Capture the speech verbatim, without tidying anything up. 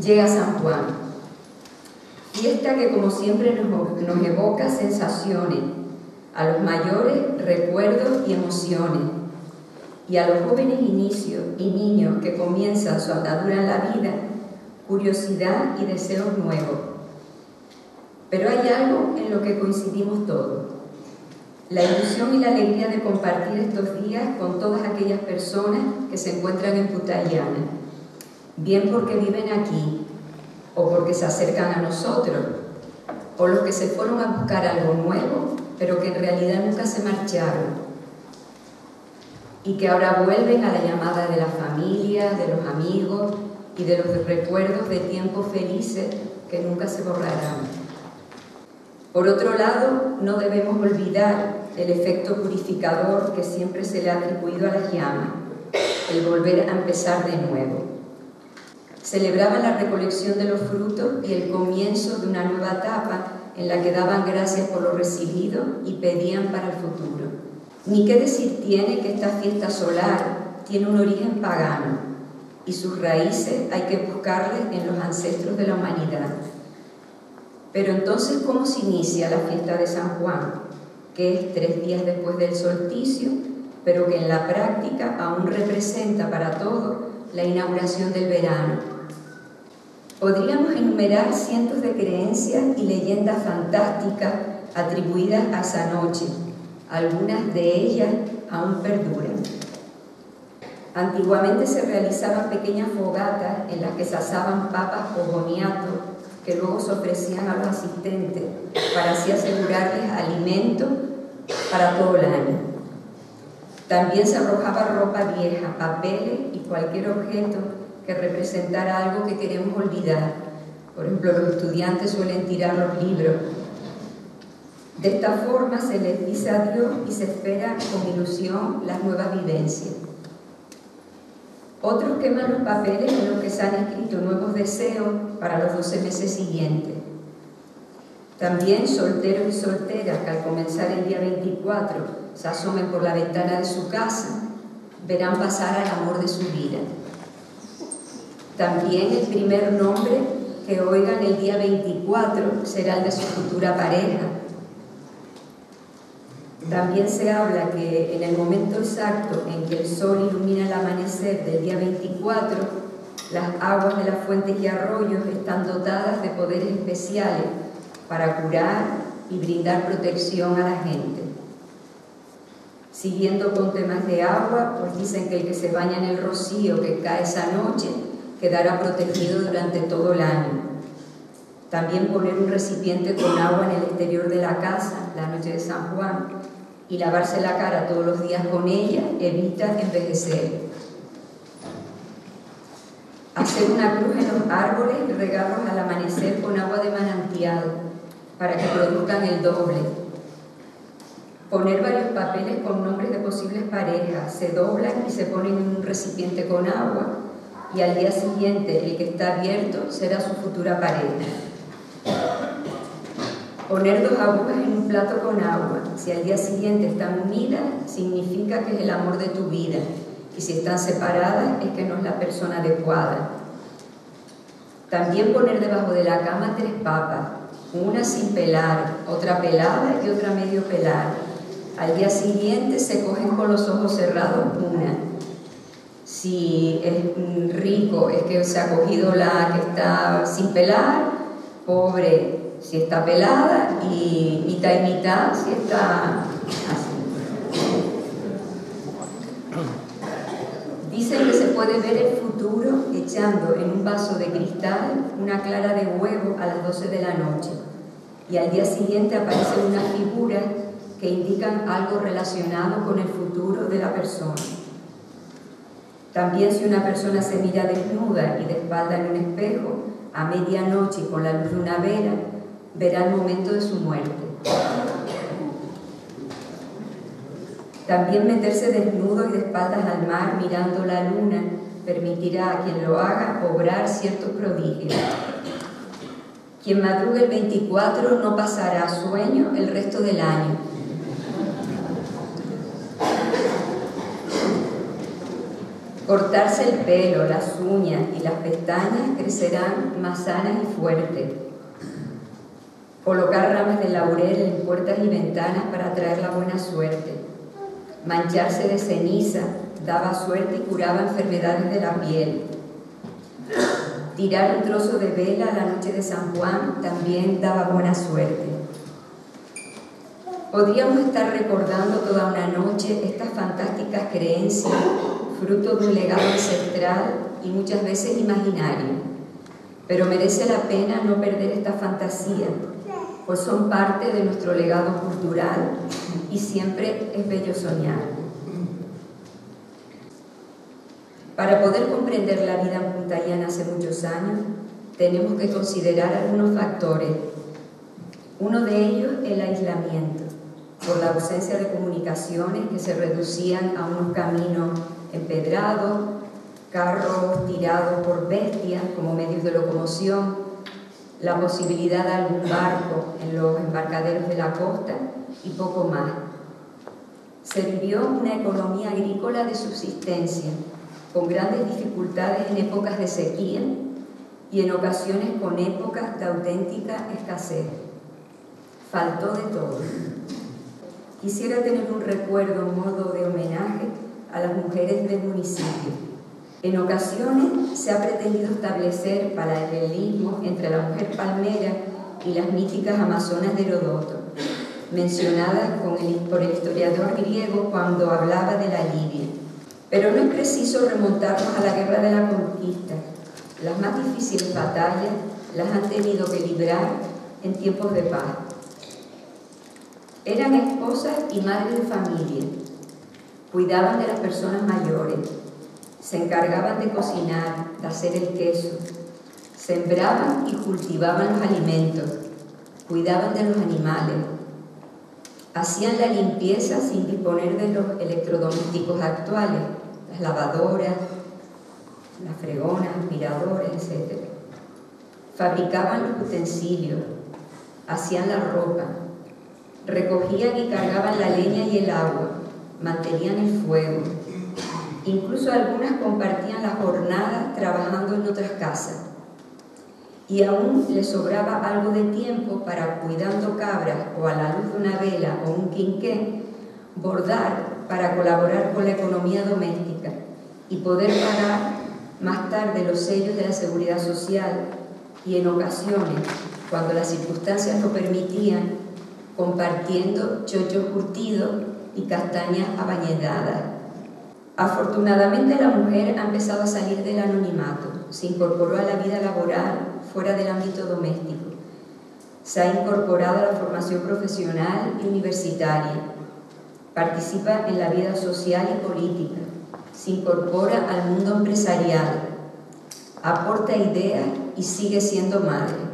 Llega San Juan, fiesta que como siempre nos, nos evoca sensaciones, a los mayores recuerdos y emociones, y a los jóvenes inicios y niños que comienzan su andadura en la vida, curiosidad y deseos nuevos. Pero hay algo en lo que coincidimos todos: la ilusión y la alegría de compartir estos días con todas aquellas personas que se encuentran en Putayana, bien porque viven aquí, o porque se acercan a nosotros, o los que se fueron a buscar algo nuevo, pero que en realidad nunca se marcharon, y que ahora vuelven a la llamada de la familia, de los amigos y de los recuerdos de tiempos felices que nunca se borrarán. Por otro lado, no debemos olvidar el efecto purificador que siempre se le ha atribuido a las llamas, el volver a empezar de nuevo. Celebraban la recolección de los frutos y el comienzo de una nueva etapa en la que daban gracias por lo recibido y pedían para el futuro. Ni qué decir tiene que esta fiesta solar tiene un origen pagano y sus raíces hay que buscarles en los ancestros de la humanidad. Pero entonces, ¿cómo se inicia la fiesta de San Juan? Que es tres días después del solsticio, pero que en la práctica aún representa para todos la inauguración del verano. Podríamos enumerar cientos de creencias y leyendas fantásticas atribuidas a esa noche. Algunas de ellas aún perduran. Antiguamente se realizaban pequeñas fogatas en las que se asaban papas o boniatos que luego se ofrecían a los asistentes para así asegurarles alimento para todo el año. También se arrojaba ropa vieja, papeles y cualquier objeto que representara algo que queremos olvidar. Por ejemplo, los estudiantes suelen tirar los libros. De esta forma se les dice adiós y se espera con ilusión las nuevas vivencias. Otros queman los papeles en los que se han escrito nuevos deseos para los doce meses siguientes. También solteros y solteras que al comenzar el día veinticuatro se asomen por la ventana de su casa, verán pasar al amor de su vida. También el primer nombre que oigan el día veinticuatro será el de su futura pareja. También se habla que en el momento exacto en que el sol ilumina el amanecer del día veinticuatro, las aguas de las fuentes y arroyos están dotadas de poderes especiales para curar y brindar protección a la gente. Siguiendo con temas de agua, pues dicen que el que se baña en el rocío que cae esa noche quedará protegido durante todo el año. También poner un recipiente con agua en el exterior de la casa la noche de San Juan y lavarse la cara todos los días con ella evita envejecer. Hacer una cruz en los árboles y regarlos al amanecer con agua de manantial para que produzcan el doble. Poner varios papeles con nombres de posibles parejas, se doblan y se ponen en un recipiente con agua y al día siguiente el que está abierto será su futura pareja. Poner dos agujas en un plato con agua. Si al día siguiente están unidas, significa que es el amor de tu vida. Y si están separadas, es que no es la persona adecuada. También poner debajo de la cama tres papas. Una sin pelar, otra pelada y otra medio pelada. Al día siguiente se cogen con los ojos cerrados una. Si es rico, es que se ha cogido la que está sin pelar. Pobre, si está pelada, y mitad y mitad si está así. Dicen que se puede ver el futuro echando en un vaso de cristal una clara de huevo a las doce de la noche y al día siguiente aparecen unas figuras que indican algo relacionado con el futuro de la persona. También si una persona se mira desnuda y de espalda en un espejo a medianoche y con la luz de una vela, verá el momento de su muerte. También meterse desnudo y de espaldas al mar mirando la luna permitirá a quien lo haga obrar ciertos prodigios. Quien madrugue el veinticuatro no pasará sueño el resto del año. Cortarse el pelo, las uñas y las pestañas crecerán más sanas y fuertes. Colocar ramas de laurel en puertas y ventanas para atraer la buena suerte. Mancharse de ceniza daba suerte y curaba enfermedades de la piel. Tirar un trozo de vela a la noche de San Juan también daba buena suerte. Podríamos estar recordando toda una noche estas fantásticas creencias, fruto de un legado ancestral y muchas veces imaginario, pero merece la pena no perder esta fantasía, pues son parte de nuestro legado cultural y siempre es bello soñar. Para poder comprender la vida en Punta Llana hace muchos años, tenemos que considerar algunos factores. Uno de ellos, el aislamiento, por la ausencia de comunicaciones que se reducían a unos caminos empedrados, carros tirados por bestias como medios de locomoción, la posibilidad de algún barco en los embarcaderos de la costa y poco más. Se vivió una economía agrícola de subsistencia, con grandes dificultades en épocas de sequía y en ocasiones con épocas de auténtica escasez. Faltó de todo. Quisiera tener un recuerdo, un modo de homenaje a las mujeres del municipio. En ocasiones se ha pretendido establecer paralelismo entre la mujer palmera y las míticas amazonas de Heródoto, mencionadas con el, por el historiador griego cuando hablaba de la Libia. Pero no es preciso remontarnos a la guerra de la conquista. Las más difíciles batallas las han tenido que librar en tiempos de paz. Eran esposas y madres de familia, cuidaban de las personas mayores, se encargaban de cocinar, de hacer el queso, sembraban y cultivaban los alimentos, cuidaban de los animales, hacían la limpieza sin disponer de los electrodomésticos actuales, las lavadoras, las fregonas, aspiradoras, etcétera. Fabricaban los utensilios, hacían la ropa, recogían y cargaban la leña y el agua, mantenían el fuego. Incluso algunas compartían la jornada trabajando en otras casas. Y aún les sobraba algo de tiempo para, cuidando cabras o a la luz de una vela o un quinqué, bordar para colaborar con la economía doméstica y poder pagar más tarde los sellos de la seguridad social y en ocasiones, cuando las circunstancias lo permitían, compartiendo chochos curtidos y castañas abañedadas. Afortunadamente la mujer ha empezado a salir del anonimato, se incorporó a la vida laboral fuera del ámbito doméstico, se ha incorporado a la formación profesional y universitaria, participa en la vida social y política, se incorpora al mundo empresarial, aporta ideas y sigue siendo madre.